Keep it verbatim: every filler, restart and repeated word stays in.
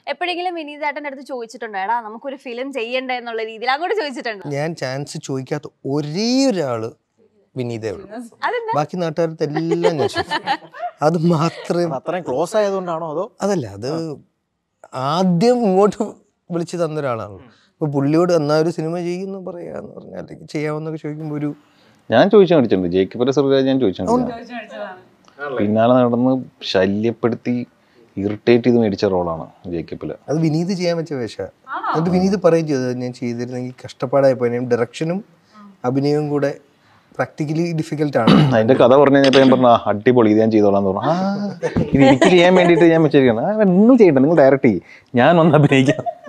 എപ്പോഴെങ്കിലും വിനീത് ഏട്ടൻ്റെ അടുത്ത് ചോദിച്ചിട്ടുണ്ടോ എടാ നമുക്കൊരു ഫിലിം ചെയ്യണ്ടേ എന്നുള്ള രീതിയിൽ അങ്ങോട്ട് ചോദിച്ചിട്ടുണ്ടോ? ഞാൻ ചാൻസ് ചോദിക്കാത്ത ഒരേ ഒരാള് വിനീതേ ഉള്ളൂ. ബാക്കി നാട്ടുകാർക്ക് എല്ലാം ഞാൻ അത് മാത്രമേ. അത്രയും ക്ലോസ് ആയതുകൊണ്ടാണോ അതോ? അതല്ല, അത് ആദ്യം ഇങ്ങോട്ട് വിളിച്ച് തന്ന ഒരാളാണ്. ഇപ്പൊ പുള്ളിയോട് എന്നാ ഒരു സിനിമ ചെയ്യുന്നു പറയാന്ന് പറഞ്ഞാൽ അല്ലെങ്കിൽ ചെയ്യാമെന്നൊക്കെ ചോദിക്കുമ്പോ ഒരു ഞാൻ ചോദിച്ചു മേടിച്ചിട്ടുണ്ട്. ജേക്കബിന്റെ സർക്കാർ ഞാൻ ചോദിച്ചിട്ടുണ്ട്. പിന്നാലെ നടന്ന് ശല്യപ്പെടുത്തി ഇറിറ്റേറ്റ് ചെയ്ത് മേടിച്ച റോളാണ് ജേക്കബില്. അത് വിനീത് ചെയ്യാൻ പറ്റിയ വേഷ. എന്നിട്ട് വിനീത് പറയും ചെയ്തത് ഞാൻ ചെയ്തിരുന്നെങ്കിൽ കഷ്ടപ്പാടായി പോയി. ഡയറക്ഷനും അഭിനയവും കൂടെ പ്രാക്ടിക്കലി ഡിഫിക്കൽട്ട് ആണ്. അതിന്റെ കഥ പറഞ്ഞു കഴിഞ്ഞപ്പോ ഞാൻ പറഞ്ഞ അടിപൊളി ഇത് ഞാൻ ചെയ്തോളാന്ന് പറഞ്ഞു. ആ ഇത് എനിക്ക് ചെയ്യാൻ വേണ്ടിയിട്ട് ഞാൻ വെച്ചിരിക്കണം. നിങ്ങൾ ചെയ്യണ്ട, നിങ്ങൾ ഡയറക്റ്റ് ചെയ്യും, ഞാൻ വന്ന് അഭിനയിക്കാം.